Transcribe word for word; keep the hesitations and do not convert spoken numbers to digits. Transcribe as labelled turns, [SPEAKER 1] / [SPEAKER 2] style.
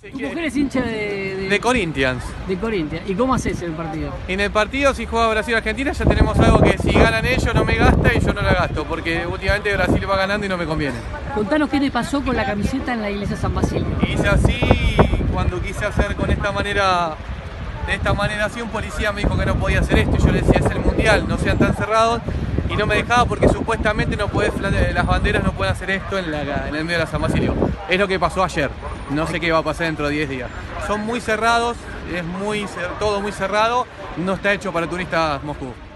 [SPEAKER 1] Tu mujer es hincha de, de,
[SPEAKER 2] de Corinthians.
[SPEAKER 1] De Corinthians. ¿Y cómo haces en el partido?
[SPEAKER 2] En el partido, si juega Brasil-Argentina, ya tenemos algo que si ganan ellos no me gasta y yo no la gasto, porque últimamente Brasil va ganando y no me conviene.
[SPEAKER 1] Contanos qué te pasó con la camiseta en la iglesia San Basilio.
[SPEAKER 2] Hice así cuando quise hacer con esta manera, de esta manera así, un policía me dijo que no podía hacer esto y yo le decía, es el mundial, no sean tan cerrados. Y no me dejaba porque supuestamente no podés, las banderas no pueden hacer esto en, la, en el medio de la San Basilio. Es lo que pasó ayer, no sé qué va a pasar dentro de diez días. Son muy cerrados, es muy, todo muy cerrado, no está hecho para turistas Moscú.